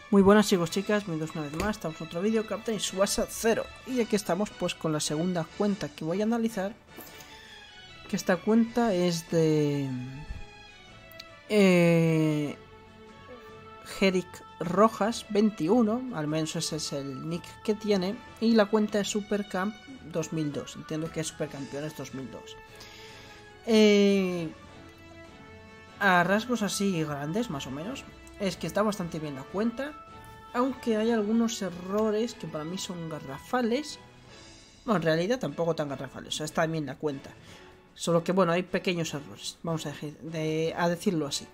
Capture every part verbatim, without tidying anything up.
Muy buenas chicos, chicas, bienvenidos una vez más, estamos en otro vídeo, Captain Tsubasa cero. Y aquí estamos pues con la segunda cuenta que voy a analizar. Que esta cuenta es de... Eh... Jeric Rojas veintiuno, al menos ese es el nick que tiene. Y la cuenta es Supercamp dos mil dos, entiendo que es Supercampeones dos mil dos. Eh... A rasgos así grandes, más o menos, es que está bastante bien la cuenta, aunque hay algunos errores que para mí son garrafales. Bueno, en realidad tampoco tan garrafales, o sea, está bien la cuenta. Solo que, bueno, hay pequeños errores, vamos a, de, a decirlo así.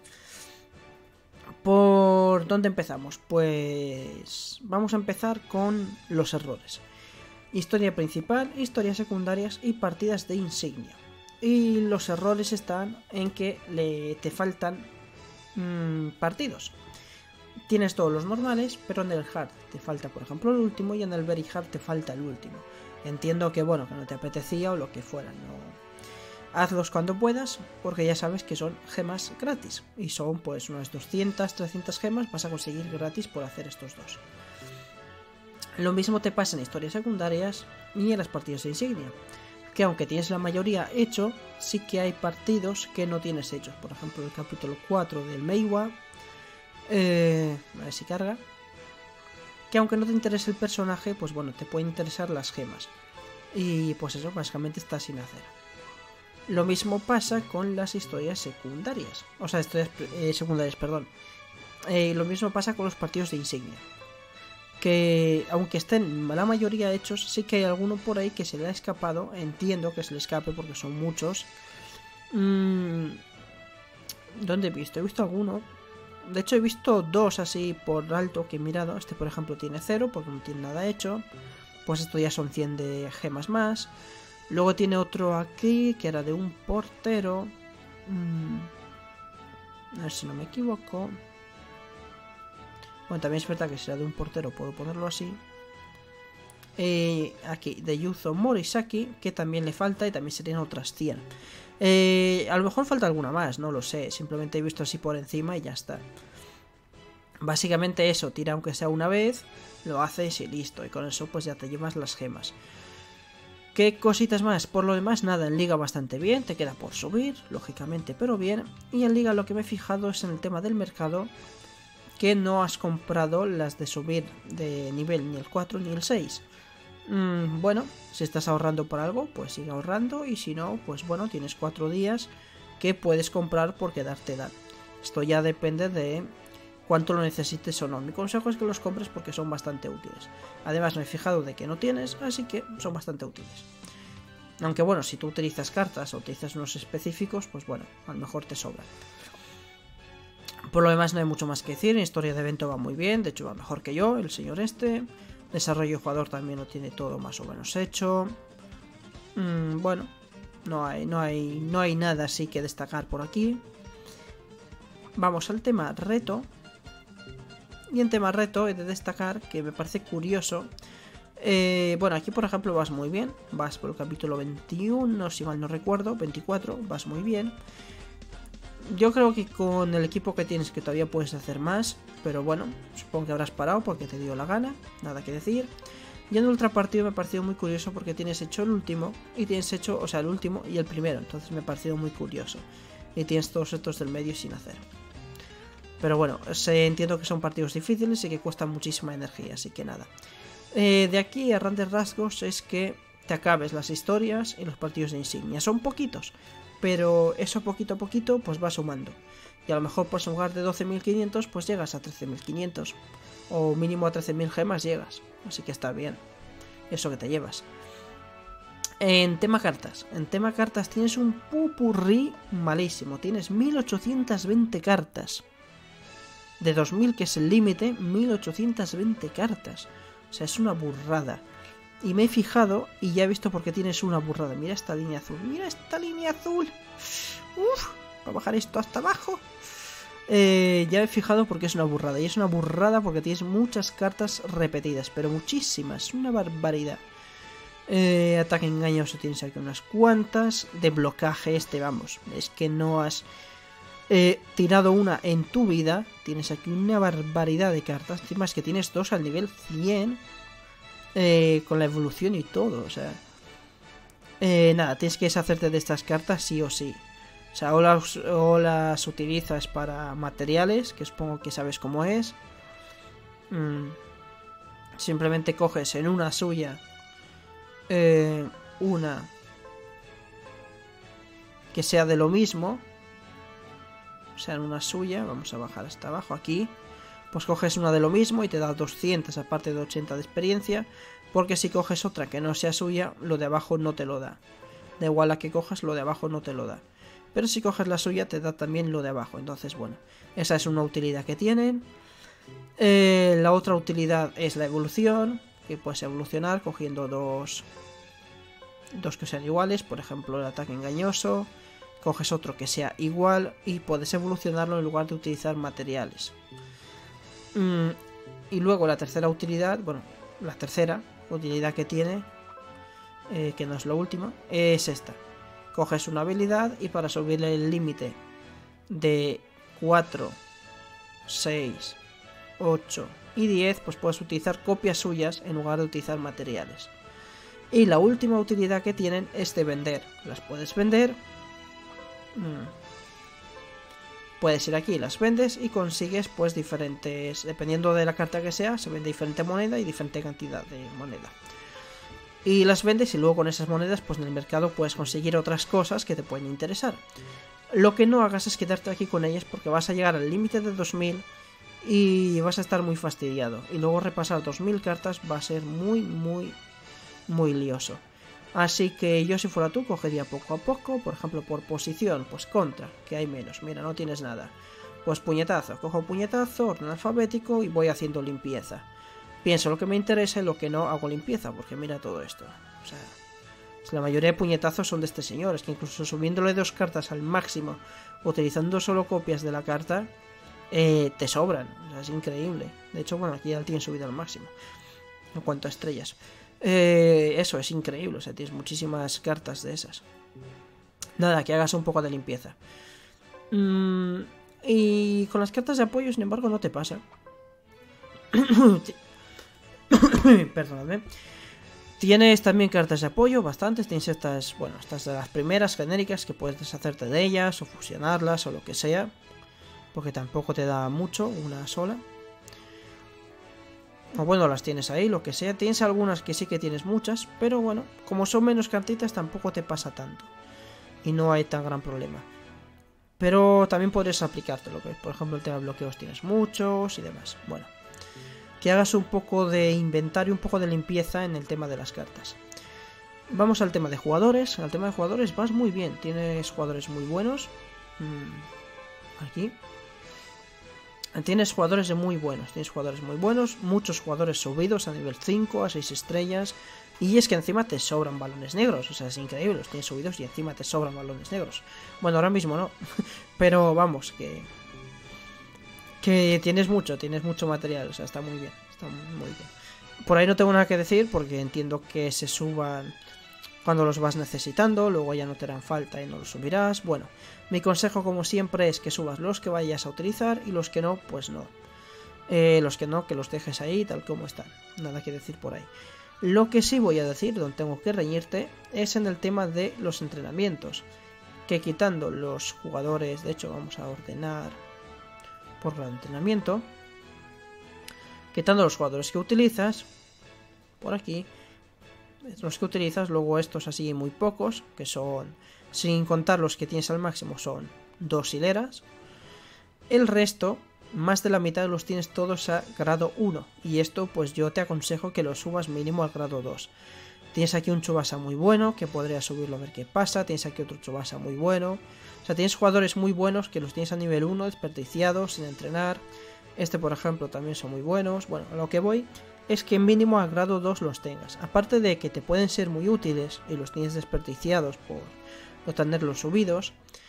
¿Por dónde empezamos? Pues vamos a empezar con los errores. Historia principal, historias secundarias y partidas de insignia. Y los errores están en que le, te faltan mmm, partidos. Tienes todos los normales, pero en el hard te falta, por ejemplo, el último, y en el very hard te falta el último. Entiendo que, bueno, que no te apetecía o lo que fuera, no. Hazlos cuando puedas, porque ya sabes que son gemas gratis. Y son, pues, unas doscientas, trescientas gemas vas a conseguir gratis por hacer estos dos. Lo mismo te pasa en historias secundarias y en las partidas de insignia. Que aunque tienes la mayoría hecho, sí que hay partidos que no tienes hechos. Por ejemplo, el capítulo cuatro del Meiwa. Eh, a ver si carga. Que aunque no te interese el personaje, pues bueno, te pueden interesar las gemas. Y pues eso, básicamente está sin hacer. Lo mismo pasa con las historias secundarias. O sea, historias eh, secundarias, perdón. Eh, lo mismo pasa con los partidos de insignia. Que aunque estén la mayoría hechos, sí que hay alguno por ahí que se le ha escapado. Entiendo que se le escape porque son muchos. Mm, ¿Dónde he visto? He visto alguno. De hecho he visto dos así por alto que he mirado. Este por ejemplo tiene cero porque no tiene nada hecho. Pues esto ya son cien de gemas más. Luego tiene otro aquí que era de un portero. Mm, a ver si no me equivoco. Bueno, también es verdad que será de un portero, puedo ponerlo así. Eh, aquí, de Yuzo Morisaki, que también le falta y también serían otras cien. Eh, a lo mejor falta alguna más, no lo sé. Simplemente he visto así por encima y ya está. Básicamente eso, tira aunque sea una vez, lo haces y listo. Y con eso pues ya te llevas las gemas. ¿Qué cositas más? Por lo demás, nada, en Liga bastante bien, te queda por subir, lógicamente, pero bien. Y en Liga lo que me he fijado es en el tema del mercado, que no has comprado las de subir de nivel ni el cuatro ni el seis. Mm, bueno, si estás ahorrando por algo, pues sigue ahorrando. Y si no, pues bueno, tienes cuatro días que puedes comprar por quedarte dan. Esto ya depende de cuánto lo necesites o no. Mi consejo es que los compres porque son bastante útiles. Además me he fijado de que no tienes, así que son bastante útiles. Aunque bueno, si tú utilizas cartas o utilizas unos específicos, pues bueno, a lo mejor te sobran. Por lo demás no hay mucho más que decir, en historia de evento va muy bien, de hecho va mejor que yo, el señor este. Desarrollo de jugador también lo tiene todo más o menos hecho. Mm, bueno, no hay, no, hay, no hay nada así que destacar por aquí. Vamos al tema reto. Y en tema reto he de destacar que me parece curioso. Eh, bueno, aquí por ejemplo vas muy bien, vas por el capítulo veintiuno, si mal no recuerdo, veinticuatro, vas muy bien. Yo creo que con el equipo que tienes que todavía puedes hacer más, pero bueno, supongo que habrás parado porque te dio la gana, nada que decir. Y en el ultra partido me ha parecido muy curioso porque tienes hecho el último y tienes hecho, o sea, el último y el primero, entonces me ha parecido muy curioso. Y tienes todos estos del medio sin hacer. Pero bueno, se entiendo que son partidos difíciles y que cuestan muchísima energía, así que nada. Eh, de aquí a grandes rasgos es que te acabes las historias y los partidos de insignia. Son poquitos, pero eso poquito a poquito pues va sumando. Y a lo mejor por lugar de doce mil quinientos pues llegas a trece mil quinientos. O mínimo a trece mil gemas llegas. Así que está bien. Eso que te llevas. En tema cartas. En tema cartas tienes un pupurrí malísimo. Tienes mil ochocientas veinte cartas. De dos mil que es el límite, mil ochocientas veinte cartas. O sea, es una burrada. Y me he fijado y ya he visto por qué tienes una burrada. Mira esta línea azul. Mira esta línea azul. Uf, voy a bajar esto hasta abajo. Eh, ya he fijado porque es una burrada. Y es una burrada porque tienes muchas cartas repetidas. Pero muchísimas. Una barbaridad. Eh, ataque engañoso tienes aquí unas cuantas. De blocaje este, vamos. Es que no has... eh, tirado una en tu vida. Tienes aquí una barbaridad de cartas. Encima es que tienes dos al nivel cien. Eh, con la evolución y todo. O sea... Eh, nada, tienes que deshacerte de estas cartas sí o sí. O sea, o las, o las utilizas para materiales, que supongo que sabes cómo es. Mm. Simplemente coges en una suya eh, una que sea de lo mismo. O sea, en una suya, vamos a bajar hasta abajo aquí. Pues coges una de lo mismo y te da doscientos aparte de ochenta de experiencia. Porque si coges otra que no sea suya, lo de abajo no te lo da. Da igual la que cojas, lo de abajo no te lo da. Pero si coges la suya, te da también lo de abajo. Entonces, bueno, esa es una utilidad que tienen. Eh, la otra utilidad es la evolución, que puedes evolucionar cogiendo dos, dos que sean iguales. Por ejemplo, el ataque engañoso. Coges otro que sea igual y puedes evolucionarlo en lugar de utilizar materiales. Mm, y luego la tercera utilidad, bueno, la tercera utilidad que tiene, eh, que no es la última, es esta. Coges una habilidad y para subirle el límite de cuatro, seis, ocho y diez, pues puedes utilizar copias suyas en lugar de utilizar materiales. Y la última utilidad que tienen es de vender. Las puedes vender. Hmm. Puedes ir aquí, las vendes y consigues pues diferentes, dependiendo de la carta que sea, se vende diferente moneda y diferente cantidad de moneda. Y las vendes y luego con esas monedas pues en el mercado puedes conseguir otras cosas que te pueden interesar. Lo que no hagas es quedarte aquí con ellas porque vas a llegar al límite de dos mil y vas a estar muy fastidiado. Y luego repasar dos mil cartas va a ser muy, muy, muy lioso. Así que yo si fuera tú cogería poco a poco, por ejemplo por posición, pues contra, que hay menos, mira, no tienes nada. Pues puñetazo, cojo puñetazo, orden alfabético y voy haciendo limpieza. Pienso lo que me interesa y lo que no hago limpieza, porque mira todo esto. O sea, la mayoría de puñetazos son de este señor, es que incluso subiéndole dos cartas al máximo, utilizando solo copias de la carta, eh, te sobran, o sea, es increíble. De hecho, bueno, aquí ya lo tienen subido al máximo, en cuanto a estrellas. Eh, eso es increíble, o sea, tienes muchísimas cartas de esas. Nada, que hagas un poco de limpieza. Mm, y con las cartas de apoyo, sin embargo, no te pasa. Perdóname. Tienes también cartas de apoyo, bastantes. Tienes estas, bueno, estas de las primeras genéricas que puedes deshacerte de ellas o fusionarlas o lo que sea. Porque tampoco te da mucho, una sola. O bueno, las tienes ahí, lo que sea. Tienes algunas que sí que tienes muchas, pero bueno, como son menos cartitas tampoco te pasa tanto. Y no hay tan gran problema. Pero también podrías aplicártelo, que por ejemplo el tema de bloqueos tienes muchos y demás. Bueno, que hagas un poco de inventario, un poco de limpieza en el tema de las cartas. Vamos al tema de jugadores. Al tema de jugadores vas muy bien, tienes jugadores muy buenos. Aquí. Tienes jugadores de muy buenos, tienes jugadores muy buenos, muchos jugadores subidos a nivel cinco, a seis estrellas, y es que encima te sobran balones negros, o sea, es increíble, los tienes subidos y encima te sobran balones negros. Bueno, ahora mismo no, pero vamos, que que tienes mucho, tienes mucho material, o sea, está muy bien, está muy bien. Por ahí no tengo nada que decir porque entiendo que se suban cuando los vas necesitando, luego ya no te harán falta y no los subirás. Bueno, mi consejo como siempre es que subas los que vayas a utilizar y los que no, pues no. Eh, los que no, que los dejes ahí tal como están. Nada que decir por ahí. Lo que sí voy a decir, donde tengo que reñirte, es en el tema de los entrenamientos. Que quitando los jugadores, de hecho vamos a ordenar por grado de entrenamiento. Quitando los jugadores que utilizas, por aquí, los que utilizas, luego estos así muy pocos, que son, sin contar los que tienes al máximo, son dos hileras. El resto, más de la mitad los tienes todos a grado uno, y esto pues yo te aconsejo que lo subas mínimo al grado dos. Tienes aquí un Tsubasa muy bueno, que podrías subirlo a ver qué pasa, tienes aquí otro Tsubasa muy bueno, o sea, tienes jugadores muy buenos que los tienes a nivel uno, desperdiciados, sin entrenar. Este por ejemplo también son muy buenos. Bueno, a lo que voy es que mínimo a grado dos los tengas. Aparte de que te pueden ser muy útiles y los tienes desperdiciados por no tenerlos subidos,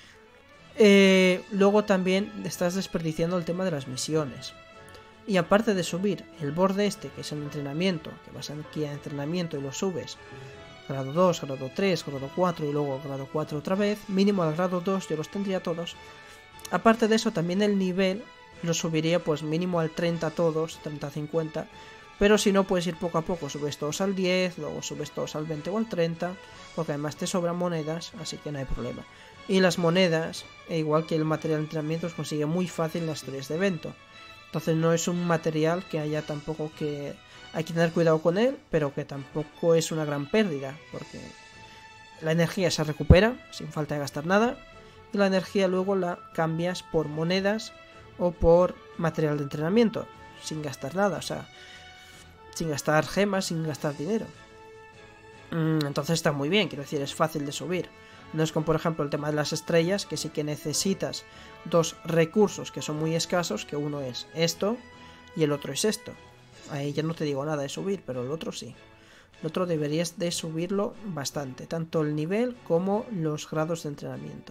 eh, luego también estás desperdiciando el tema de las misiones. Y aparte de subir el borde este, que es el entrenamiento, que vas aquí a entrenamiento y lo subes grado dos, grado tres, grado cuatro y luego grado cuatro otra vez, mínimo al grado dos yo los tendría todos. Aparte de eso, también el nivel lo subiría pues mínimo al treinta todos, treinta cincuenta. Pero si no, puedes ir poco a poco, subes todos al diez, luego subes todos al veinte o al treinta, porque además te sobran monedas, así que no hay problema. Y las monedas, e igual que el material de entrenamiento, se consigue muy fácil en las tres de evento. Entonces no es un material que haya tampoco que... Hay que tener cuidado con él, pero que tampoco es una gran pérdida, porque la energía se recupera sin falta de gastar nada, y la energía luego la cambias por monedas o por material de entrenamiento, sin gastar nada, o sea, sin gastar gemas, sin gastar dinero. Entonces está muy bien, quiero decir, es fácil de subir. No es como por ejemplo el tema de las estrellas, que sí que necesitas dos recursos que son muy escasos, que uno es esto y el otro es esto. Ahí ya no te digo nada de subir, pero el otro sí. El otro deberías de subirlo bastante, tanto el nivel como los grados de entrenamiento.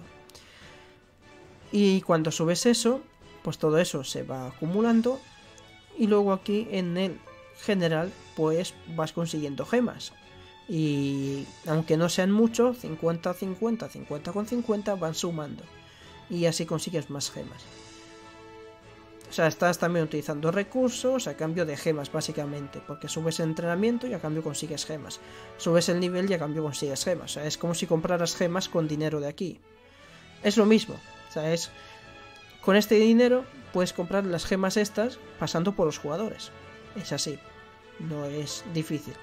Y cuando subes eso, pues todo eso se va acumulando y luego aquí en el general pues vas consiguiendo gemas. Y aunque no sean mucho, cincuenta, cincuenta, cincuenta con cincuenta van sumando. Y así consigues más gemas. O sea, estás también utilizando recursos a cambio de gemas, básicamente. Porque subes el entrenamiento y a cambio consigues gemas. Subes el nivel y a cambio consigues gemas. O sea, es como si compraras gemas con dinero de aquí. Es lo mismo. O sea, es... Con este dinero puedes comprar las gemas estas pasando por los jugadores. Es así. No es difícil.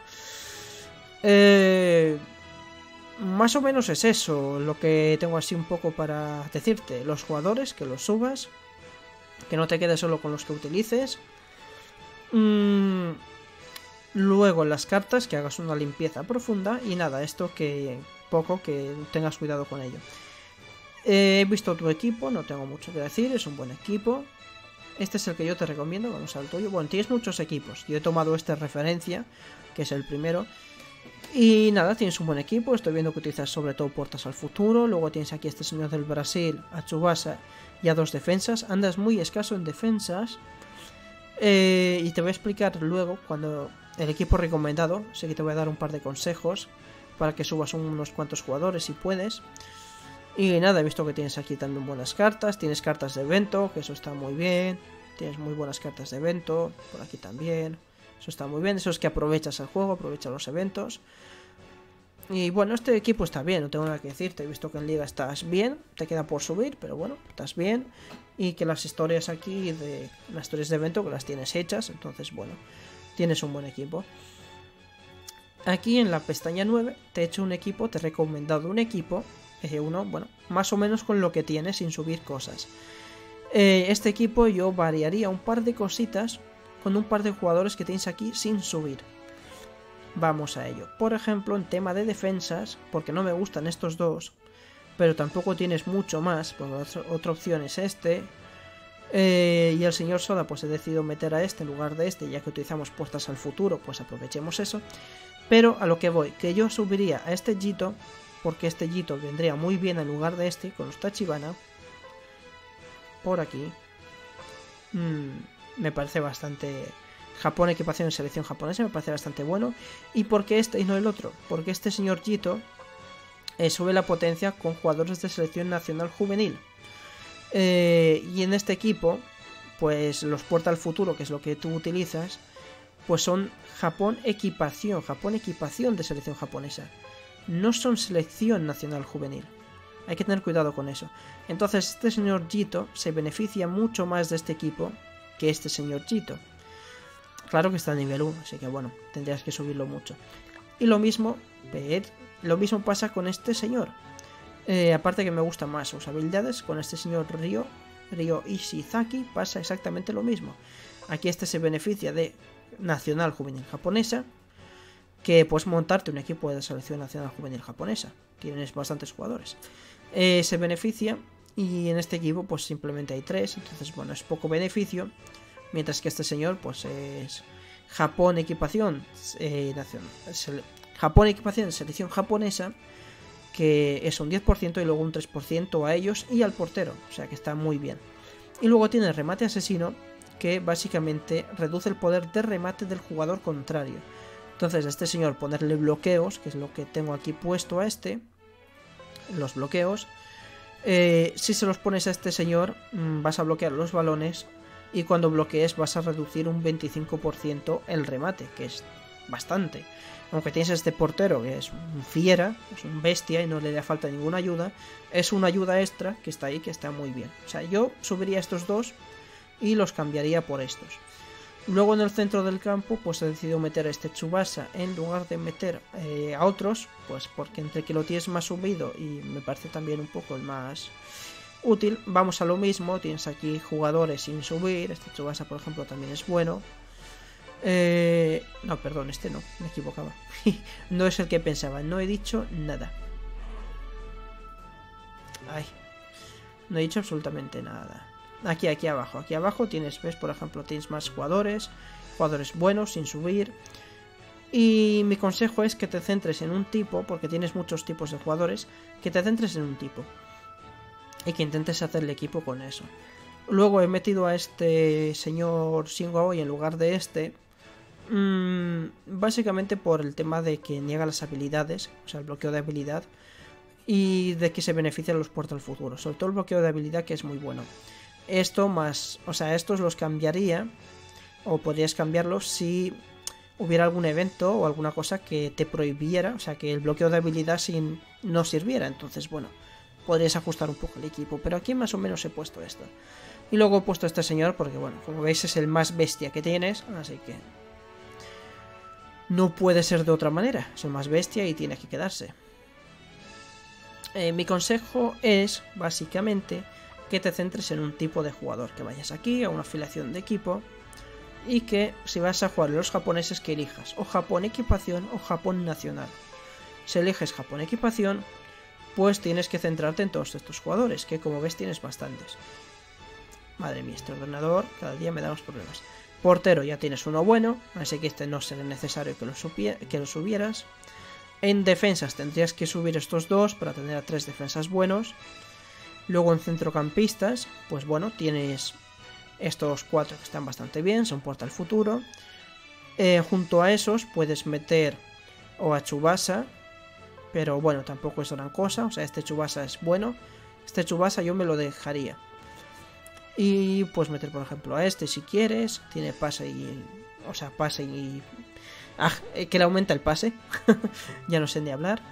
Eh... Más o menos es eso lo que tengo así un poco para decirte. Los jugadores, que los subas. Que no te quedes solo con los que utilices. Mm, luego las cartas, que hagas una limpieza profunda. Y nada, esto que poco, que tengas cuidado con ello. Eh, he visto tu equipo, no tengo mucho que decir, es un buen equipo. Este es el que yo te recomiendo, vamos al tuyo. Bueno, tienes muchos equipos, yo he tomado este referencia, que es el primero. Y nada, tienes un buen equipo, estoy viendo que utilizas sobre todo puertas al futuro. Luego tienes aquí a este señor del Brasil, a Tsubasa y a dos defensas. Andas muy escaso en defensas. Eh, y te voy a explicar luego, cuando el equipo recomendado, sé que te voy a dar un par de consejos para que subas unos cuantos jugadores si puedes. Y nada, he visto que tienes aquí también buenas cartas. Tienes cartas de evento, que eso está muy bien. Tienes muy buenas cartas de evento, por aquí también. Eso está muy bien, eso es que aprovechas el juego, aprovechas los eventos. Y bueno, este equipo está bien, no tengo nada que decirte. He visto que en liga estás bien, te queda por subir, pero bueno, estás bien. Y que las historias aquí, de las historias de evento, que las tienes hechas, entonces bueno, tienes un buen equipo. Aquí en la pestaña nueve te he hecho un equipo, te he recomendado un equipo, eh, uno, bueno, más o menos con lo que tienes sin subir cosas. Eh, este equipo yo variaría un par de cositas con un par de jugadores que tienes aquí sin subir. Vamos a ello. Por ejemplo, en tema de defensas, porque no me gustan estos dos, pero tampoco tienes mucho más, porque otra, otra opción es este. Eh, y el señor Soda, pues he decidido meter a este en lugar de este, ya que utilizamos puertas al futuro, pues aprovechemos eso. Pero a lo que voy, que yo subiría a este Jito, porque este Jito vendría muy bien en lugar de este, con los Tachibana. Por aquí. Hmm... Me parece bastante... Japón, equipación en selección japonesa, me parece bastante bueno. ¿Y por qué este y no el otro? Porque este señor Jito eh, sube la potencia con jugadores de selección nacional juvenil. Eh, y en este equipo, pues los puerta al futuro, que es lo que tú utilizas, pues son Japón equipación, Japón equipación de selección japonesa. No son selección nacional juvenil. Hay que tener cuidado con eso. Entonces este señor Jito se beneficia mucho más de este equipo que este señor Jito. Claro que está a nivel uno, así que bueno, tendrías que subirlo mucho. Y lo mismo, ver, lo mismo pasa con este señor. Eh, aparte que me gustan más sus habilidades, con este señor Ryo, Ryo Ishizaki pasa exactamente lo mismo. Aquí este se beneficia de Nacional Juvenil Japonesa, que puedes montarte un equipo de selección nacional juvenil japonesa. Tienes bastantes jugadores. Eh, se beneficia... Y en este equipo pues simplemente hay tres, entonces bueno, es poco beneficio. Mientras que este señor pues es Japón equipación eh, nacional, Japón equipación selección japonesa, que es un diez por ciento y luego un tres por ciento a ellos y al portero, o sea que está muy bien. Y luego tiene remate asesino, que básicamente reduce el poder de remate del jugador contrario. Entonces a este señor ponerle bloqueos, que es lo que tengo aquí puesto a este, los bloqueos. Eh, si se los pones a este señor, mmm, vas a bloquear los balones y cuando bloquees vas a reducir un veinticinco por ciento el remate, que es bastante. Aunque tienes a este portero que es un fiera, es un bestia y no le da falta ninguna ayuda, es una ayuda extra que está ahí, que está muy bien. O sea, yo subiría estos dos y los cambiaría por estos. Luego en el centro del campo pues he decidido meter a este Tsubasa en lugar de meter eh, a otros, pues porque entre que lo tienes más subido y me parece también un poco el más útil, vamos a lo mismo. Tienes aquí jugadores sin subir, este Tsubasa por ejemplo también es bueno. Eh, no, perdón, este no, me equivocaba. No es el que pensaba, no he dicho nada. Ay, no he dicho absolutamente nada. Aquí, aquí abajo, aquí abajo tienes, ves, por ejemplo, tienes más jugadores, jugadores buenos, sin subir. Y mi consejo es que te centres en un tipo, porque tienes muchos tipos de jugadores, que te centres en un tipo. Y que intentes hacer el equipo con eso. Luego he metido a este señor Shingo Aoi en lugar de este. Mmm, básicamente por el tema de que niega las habilidades, o sea, el bloqueo de habilidad. Y de que se benefician los puertos al futuro. Sobre todo el bloqueo de habilidad, que es muy bueno. Esto más, o sea, estos los cambiaría, o podrías cambiarlos si hubiera algún evento o alguna cosa que te prohibiera, o sea, que el bloqueo de habilidad sin, no sirviera. Entonces, bueno, podrías ajustar un poco el equipo, pero aquí más o menos he puesto esto. Y luego he puesto a este señor porque, bueno, como veis es el más bestia que tienes, así que no puede ser de otra manera, es el más bestia y tiene que quedarse. Eh, mi consejo es, básicamente, que te centres en un tipo de jugador, que vayas aquí a una afiliación de equipo y que si vas a jugar a los japoneses que elijas o Japón equipación o Japón nacional. Si eliges Japón equipación, pues tienes que centrarte en todos estos jugadores, que como ves tienes bastantes. Madre mía, este ordenador cada día me da más problemas. Portero ya tienes uno bueno, así que este no será necesario que lo, que lo subieras. En defensas tendrías que subir estos dos para tener a tres defensas buenos. Luego en centrocampistas, pues bueno, tienes estos cuatro que están bastante bien, son puerta al futuro. Eh, junto a esos puedes meter o a Tsubasa, pero bueno, tampoco es gran cosa, o sea, este Tsubasa es bueno. Este Tsubasa yo me lo dejaría. Y pues meter por ejemplo a este si quieres, tiene pase y... o sea, pase y... ah, que le aumenta el pase, ya no sé ni hablar.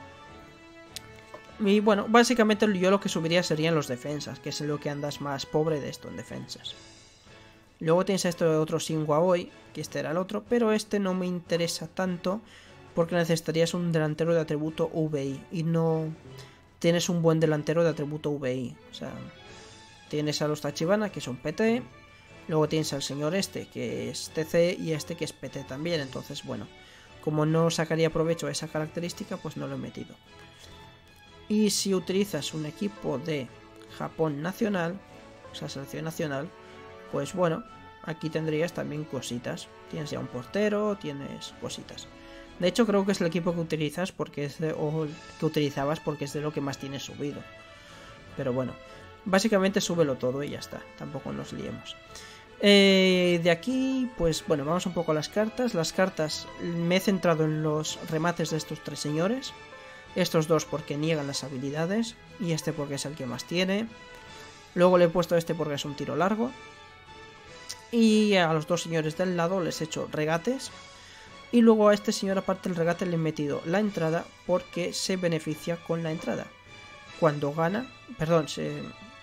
Y bueno, básicamente yo lo que subiría serían los defensas, que es lo que andas más pobre de esto en defensas. Luego tienes a este otro Shingo Aoi, que este era el otro, pero este no me interesa tanto porque necesitarías un delantero de atributo V I y no tienes un buen delantero de atributo V I. O sea, tienes a los Tachibana que son P T, luego tienes al señor este que es T C y este que es P T también, entonces bueno, como no sacaría provecho de esa característica, pues no lo he metido. Y si utilizas un equipo de Japón nacional, o sea, selección nacional, pues bueno, aquí tendrías también cositas. Tienes ya un portero, tienes cositas. De hecho, creo que es el equipo que utilizas porque es de, o que utilizabas porque es de lo que más tienes subido. Pero bueno, básicamente súbelo todo y ya está. Tampoco nos liemos. Eh, de aquí, pues bueno, vamos un poco a las cartas. Las cartas me he centrado en los remates de estos tres señores. Estos dos porque niegan las habilidades y este porque es el que más tiene. Luego le he puesto este porque es un tiro largo. Y a los dos señores del lado les he hecho regates. Y luego a este señor aparte del regate le he metido la entrada porque se beneficia con la entrada. Cuando gana, perdón, se,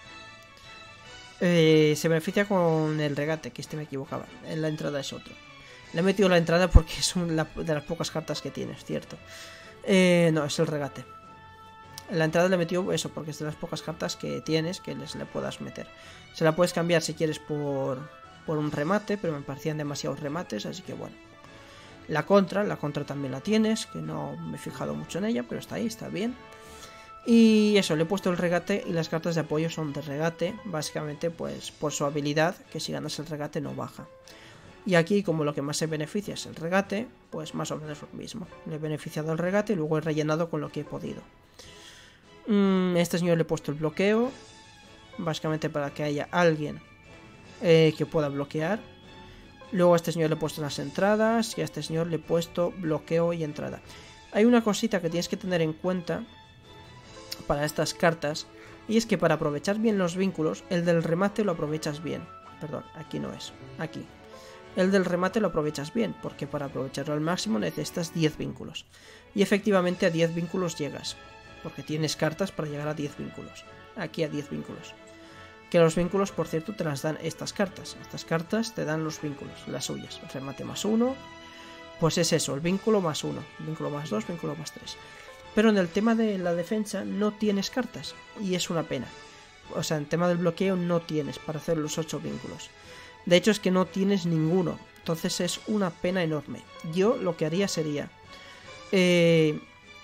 eh, se beneficia con el regate, que este me equivocaba. En la entrada es otro. Le he metido la entrada porque es una de las pocas cartas que tiene, es cierto. Eh, no, es el regate. En la entrada le he metido eso porque es de las pocas cartas que tienes que les le puedas meter. Se la puedes cambiar si quieres por, por un remate, pero me parecían demasiados remates, así que bueno. La contra, la contra también la tienes, que no me he fijado mucho en ella, pero está ahí, está bien. Y eso, le he puesto el regate y las cartas de apoyo son de regate, básicamente pues por su habilidad, que si ganas el regate no baja. Y aquí, como lo que más se beneficia es el regate, pues más o menos lo mismo. Le he beneficiado el regate y luego he rellenado con lo que he podido. Mm, este señor le he puesto el bloqueo, básicamente para que haya alguien eh, que pueda bloquear. Luego a este señor le he puesto las entradas y a este señor le he puesto bloqueo y entrada. Hay una cosita que tienes que tener en cuenta para estas cartas, Y es que para aprovechar bien los vínculos, el del remate lo aprovechas bien. Perdón, aquí no es, aquí. El del remate lo aprovechas bien, porque para aprovecharlo al máximo necesitas diez vínculos. Y efectivamente a diez vínculos llegas, porque tienes cartas para llegar a diez vínculos. Aquí a diez vínculos. Que los vínculos, por cierto, te las dan estas cartas. Estas cartas te dan los vínculos, las suyas. Remate más uno, pues es eso, el vínculo más uno, vínculo más dos, vínculo más tres. Pero en el tema de la defensa no tienes cartas, y es una pena. O sea, en el tema del bloqueo no tienes para hacer los ocho vínculos. De hecho es que no tienes ninguno, entonces es una pena enorme. Yo lo que haría sería eh,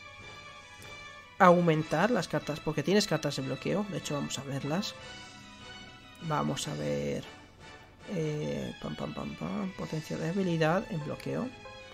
aumentar las cartas, porque tienes cartas de bloqueo. De hecho vamos a verlas. Vamos a ver eh, pam, pam, pam, pam, potencia de habilidad en bloqueo.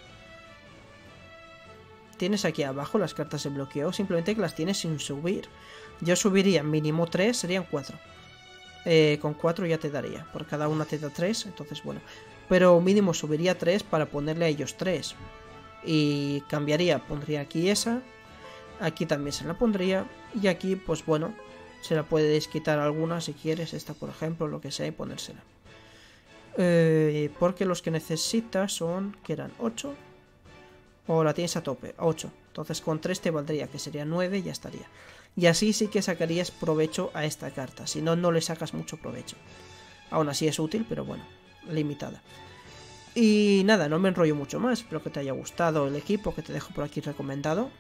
Tienes aquí abajo las cartas de bloqueo, simplemente que las tienes sin subir. Yo subiría mínimo tres, serían cuatro. Eh, con cuatro ya te daría, por cada una te da tres, entonces bueno. Pero mínimo subiría tres para ponerle a ellos tres. Y cambiaría, pondría aquí esa, aquí también se la pondría, y aquí pues bueno, se la puedes quitar alguna si quieres, esta por ejemplo, lo que sea, y ponérsela. Eh, porque los que necesitas son, que eran ocho, o la tienes a tope, ocho. Entonces con tres te valdría, que sería nueve y ya estaría. Y así sí que sacarías provecho a esta carta, si no, no le sacas mucho provecho. Aún así es útil, pero bueno, limitada. Y nada, no me enrollo mucho más, espero que te haya gustado el equipo que te dejo por aquí recomendado.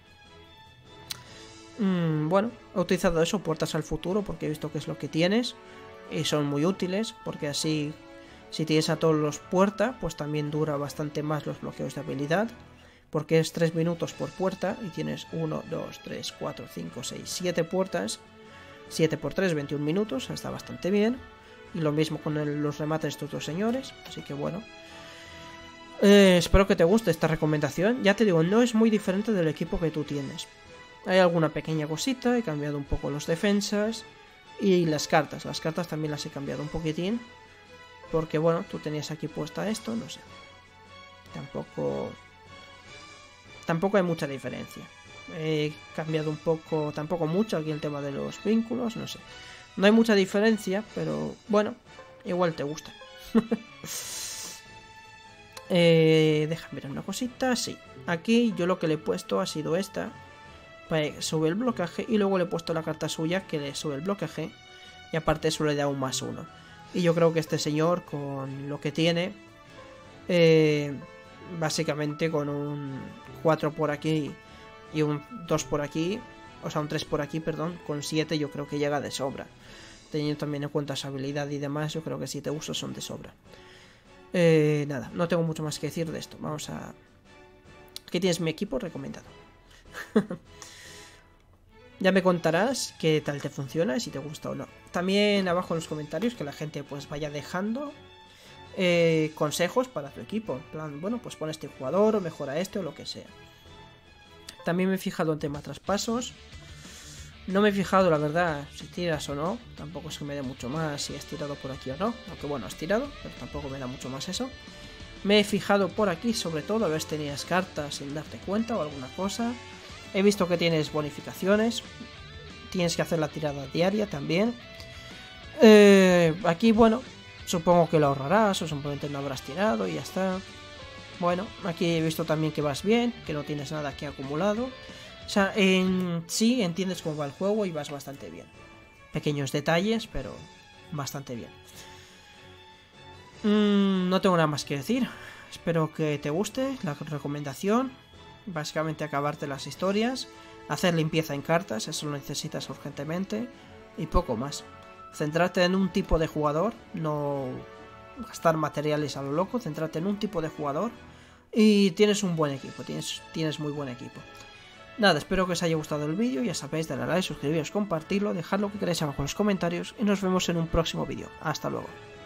Mm, bueno, he utilizado eso, puertas al futuro, porque he visto que es lo que tienes. Y son muy útiles, porque así, si tienes a todos los puerta, pues también dura bastante más los bloqueos de habilidad. Porque es tres minutos por puerta y tienes uno, dos, tres, cuatro, cinco, seis, siete puertas. siete por tres, veintiún minutos, está bastante bien. Y lo mismo con el, los remates de estos dos señores, así que bueno. Eh, espero que te guste esta recomendación. Ya te digo, no es muy diferente del equipo que tú tienes. Hay alguna pequeña cosita, he cambiado un poco los defensas. Y las cartas, las cartas también las he cambiado un poquitín. Porque bueno, tú tenías aquí puesta esto, no sé. Tampoco... Tampoco hay mucha diferencia. He cambiado un poco, tampoco mucho aquí el tema de los vínculos, no sé. No hay mucha diferencia, pero bueno, igual te gusta. eh, Déjame mirar una cosita, sí. Aquí yo lo que le he puesto ha sido esta, para que sube el bloqueaje, y luego le he puesto la carta suya que le sube el bloqueaje, y aparte eso le da un más uno. Y yo creo que este señor, con lo que tiene... Eh... Básicamente con un cuatro por aquí y un dos por aquí, o sea un tres por aquí, perdón, con siete yo creo que llega de sobra. Teniendo también en cuenta su habilidad y demás, yo creo que siete usos son de sobra. Eh, nada, no tengo mucho más que decir de esto. Vamos a... Aquí tienes mi equipo recomendado. Ya me contarás qué tal te funciona, si te gusta o no. También abajo en los comentarios que la gente pues vaya dejando... Eh, consejos para tu equipo, en plan, bueno, pues pon este jugador o mejora este o lo que sea. También me he fijado en tema traspasos. No me he fijado, la verdad, si tiras o no. Tampoco es que me dé mucho más si has tirado por aquí o no. Aunque bueno, has tirado, pero tampoco me da mucho más eso. Me he fijado por aquí, sobre todo, a ver si tenías cartas sin darte cuenta o alguna cosa. He visto que tienes bonificaciones. Tienes que hacer la tirada diaria también. Eh, aquí, bueno... Supongo que lo ahorrarás o simplemente no habrás tirado y ya está. Bueno, aquí he visto también que vas bien, que no tienes nada aquí acumulado. O sea, en sí entiendes cómo va el juego y vas bastante bien. Pequeños detalles, pero bastante bien. Mm, no tengo nada más que decir. Espero que te guste la recomendación. Básicamente acabarte las historias, hacer limpieza en cartas, eso lo necesitas urgentemente, y poco más. Centrarte en un tipo de jugador, no gastar materiales a lo loco, centrarte en un tipo de jugador y tienes un buen equipo, tienes, tienes muy buen equipo. Nada, espero que os haya gustado el vídeo, ya sabéis, darle a like, suscribiros, compartirlo, dejad lo que queráis abajo en los comentarios y nos vemos en un próximo vídeo. Hasta luego.